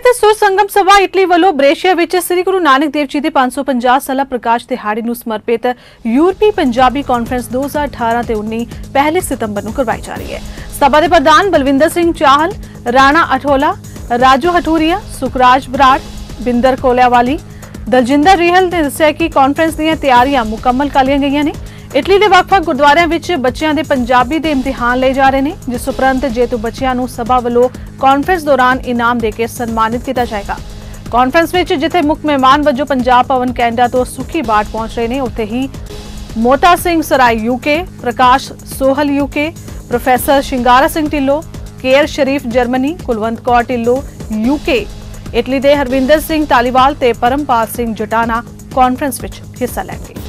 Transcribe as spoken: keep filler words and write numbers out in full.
ਤੇ ਸੁਰ ਸੰਗਮ ਸਭਾ ਇਟਲੀ ਵੱਲੋਂ ਬ੍ਰੇਸ਼ੀਆ ਵਿੱਚ ਸ੍ਰੀ ਗੁਰੂ ਨਾਨਕ ਦੇਵ ਜੀ ਦੇ ਪੰਜ सौ पचास ਸਾਲਾ ਪ੍ਰਕਾਸ਼ ਦਿਹਾੜੇ ਨੂੰ ਸਮਰਪਿਤ ਯੂਰਪੀ ਪੰਜਾਬੀ ਕਾਨਫਰੰਸ दो हज़ार अठारह ਤੇ उन्नीस ਪਹਿਲੀ ਸਤੰਬਰ ਨੂੰ ਕਰਵਾਈ ਜਾ ਰਹੀ ਹੈ। ਸਭਾ ਦੇ ਪ੍ਰਧਾਨ ਬਲਵਿੰਦਰ ਸਿੰਘ ਚਾਹਲ, ਰਾਣਾ ਅਠੋਲਾ, ਰਾਜੂ ਹਟੂਰੀਆ, ਸੁਖਰਾਜ ਬਰਾੜ, ਬਿੰਦਰ ਕੋਲਿਆਵਾਲੀ, ਦਲਜਿੰਦਰ ਰਿਹਲ ਨੇ ਦੱਸਿਆ ਕਿ ਕਾਨਫਰੰਸ ਦੀਆਂ ਤਿਆਰੀਆਂ ਮੁਕੰਮਲ ਕਰ ਲਈਆਂ ਗਈਆਂ ਨੇ। ਇਟਲੀ ਦੇ ਵੱਖ-ਵੱਖ ਗੁਰਦੁਆਰਿਆਂ ਵਿੱਚ ਬੱਚਿਆਂ ਦੇ ਪੰਜਾਬੀ ਦੇ ਇਮਤਿਹਾਨ ਲਏ ਜਾ ਰਹੇ ਨੇ, ਜਿਸ ਉਪਰੰਤ ਜੇਤੂ ਬੱਚਿਆਂ ਨੂੰ ਸਭਾ ਵੱਲੋਂ ਕਾਨਫਰੰਸ ਦੌਰਾਨ ਇਨਾਮ ਦੇ ਕੇ ਸਨਮਾਨਿਤ ਕੀਤਾ ਜਾਏਗਾ। ਕਾਨਫਰੰਸ ਵਿੱਚ ਜਿੱਥੇ ਮੁੱਖ ਮਹਿਮਾਨ ਵਜੋਂ ਪੰਜਾਬ ਭਵਨ ਕੈਨੇਡਾ ਤੋਂ ਸੁਖੀ ਬਾਟ ਪਹੁੰਚ ਰਹੇ ਨੇ, ਉੱਥੇ ਹੀ Mota Singh Sarai UK, Prakash Sohal UK, professor Shingara Singh Dhillon, Kehar Sharif Germany, Kulwant Kaur Dhillon UK, Italy ਦੇ ਹਰਵਿੰਦਰ ਸਿੰਘ ਧਾਲੀਵਾਲ ਤੇ ਪਰਮਪਾਲ ਸਿੰਘ ਜਟਾਣਾ ਕਾਨਫਰੰਸ ਵਿੱਚ ਹਿੱਸਾ ਲੈਣਗੇ।